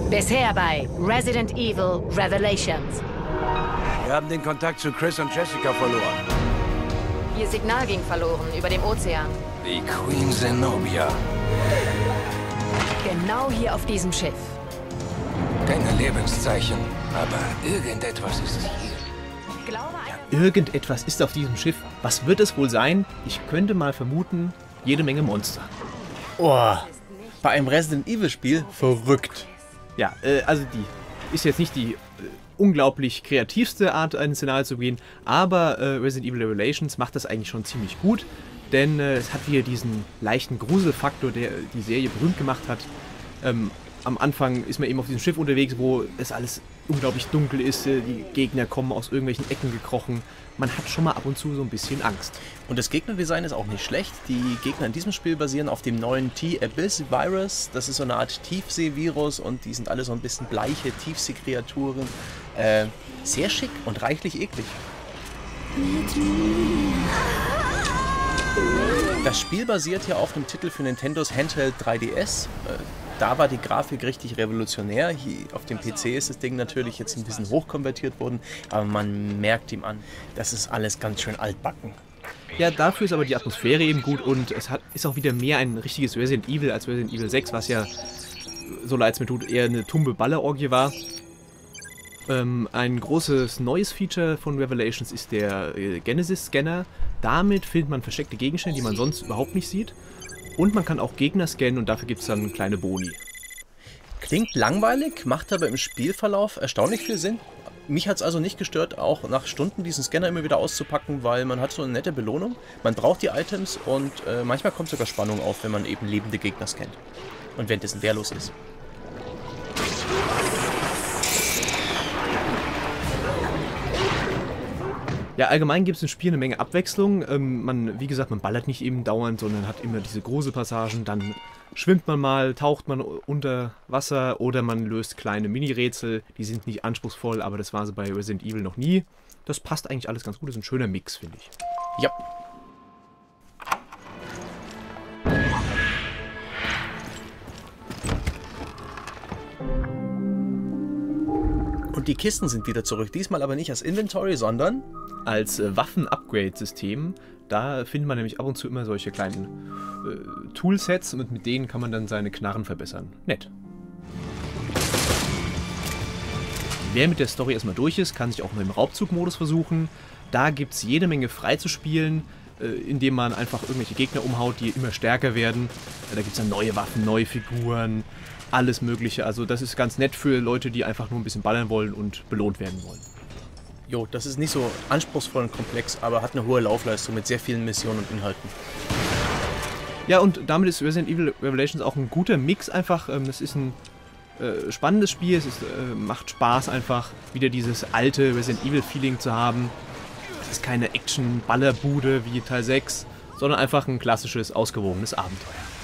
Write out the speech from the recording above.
Bisher bei Resident Evil Revelations. Wir haben den Kontakt zu Chris und Jessica verloren. Ihr Signal ging verloren über dem Ozean. Die Queen Zenobia. Genau hier auf diesem Schiff. Keine Lebenszeichen, aber irgendetwas ist hier. Ich glaube, Irgendetwas ist auf diesem Schiff. Was wird es wohl sein? Ich könnte mal vermuten, jede Menge Monster. Oh, bei einem Resident Evil Spiel verrückt. Ja, also die ist jetzt nicht die unglaublich kreativste Art, ein Szenario zu gehen, aber Resident Evil Revelations macht das eigentlich schon ziemlich gut, denn es hat wieder diesen leichten Gruselfaktor, der die Serie berühmt gemacht hat. Am Anfang ist man eben auf diesem Schiff unterwegs, wo es alles unglaublich dunkel ist, die Gegner kommen aus irgendwelchen Ecken gekrochen. Man hat schon mal ab und zu so ein bisschen Angst. Und das Gegnerdesign ist auch nicht schlecht. Die Gegner in diesem Spiel basieren auf dem neuen T-Abyss-Virus. Das ist so eine Art Tiefsee-Virus und die sind alle so ein bisschen bleiche Tiefsee-Kreaturen. Sehr schick und reichlich eklig. Das Spiel basiert ja auf dem Titel für Nintendos Handheld 3DS. Da war die Grafik richtig revolutionär. Hier auf dem PC ist das Ding natürlich jetzt ein bisschen hochkonvertiert worden, aber man merkt ihm an, das ist alles ganz schön altbacken. Ja, dafür ist aber die Atmosphäre eben gut und ist auch wieder mehr ein richtiges Resident Evil als Resident Evil 6, was ja, so leid es mir tut, eher eine tumbe Ballerorgie war. Ein großes neues Feature von Revelations ist der Genesis-Scanner. Damit findet man versteckte Gegenstände, die man sonst überhaupt nicht sieht. Und man kann auch Gegner scannen und dafür gibt es dann kleine Boni. Klingt langweilig, macht aber im Spielverlauf erstaunlich viel Sinn. Mich hat es also nicht gestört, auch nach Stunden diesen Scanner immer wieder auszupacken, weil man hat so eine nette Belohnung. Man braucht die Items und manchmal kommt sogar Spannung auf, wenn man eben lebende Gegner scannt. Und währenddessen wehrlos ist. Ja, allgemein gibt es im Spiel eine Menge Abwechslung. Wie gesagt, man ballert nicht eben dauernd, sondern hat immer diese Gruselpassagen. Dann schwimmt man mal, taucht man unter Wasser oder man löst kleine Mini-Rätsel. Die sind nicht anspruchsvoll, aber das war so bei Resident Evil noch nie. Das passt eigentlich alles ganz gut. Das ist ein schöner Mix, finde ich. Ja. Und die Kisten sind wieder zurück. Diesmal aber nicht als Inventory, sondern als Waffen-Upgrade-System. Da findet man nämlich ab und zu immer solche kleinen Toolsets und mit denen kann man dann seine Knarren verbessern. Nett. Wer mit der Story erstmal durch ist, kann sich auch mal im Raubzug-Modus versuchen. Da gibt es jede Menge freizuspielen, indem man einfach irgendwelche Gegner umhaut, die immer stärker werden. Da gibt es dann neue Waffen, neue Figuren, alles Mögliche. Also das ist ganz nett für Leute, die einfach nur ein bisschen ballern wollen und belohnt werden wollen. Jo, das ist nicht so anspruchsvoll und komplex, aber hat eine hohe Laufleistung mit sehr vielen Missionen und Inhalten. Ja, und damit ist Resident Evil Revelations auch ein guter Mix einfach. Das ist ein spannendes Spiel, macht Spaß einfach, wieder dieses alte Resident Evil Feeling zu haben. Es ist keine Action-Ballerbude wie Teil 6, sondern einfach ein klassisches, ausgewogenes Abenteuer.